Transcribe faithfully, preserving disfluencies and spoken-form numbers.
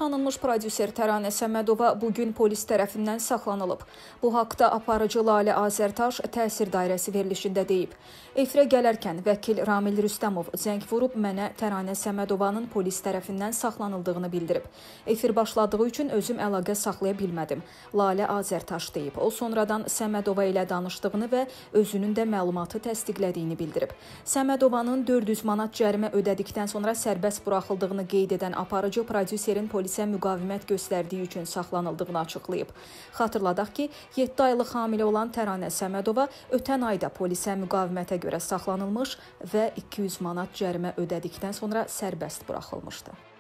Tanınmış prodüser Təranə Səmədova bugün polis tərəfindən saxlanılıb. Bu haqda aparıcı Lalə Azərtaş təsir dairəsi verilişində deyib. Efirə gələrkən vəkil Ramil Rüstəmov zəng vurub mənə Təranə Səmədovanın polis tərəfindən saxlanıldığını bildirib. Efir başladığı üçün özüm əlaqə saxlaya bilmədim. Lalə Azərtaş deyib. O sonradan Səmədova ilə danışdığını və özünün də məlumatı təsdiqlədiyini bildirib. Səmədovanın dörd yüz manat cərimə ödədikdən sonra sərbəst buraxıldığını qeyd edən aparıcı prodüserin polisə müqavimət göstərdiyi üçün saxlanıldığını açıqlayıb. Xatırladaq ki, yeddi aylıq hamilə olan Təranə Səmədova ötən ayda polisə müqavimətə görə saxlanılmış və iki yüz manat cərimə ödədikdən sonra sərbəst buraxılmışdı.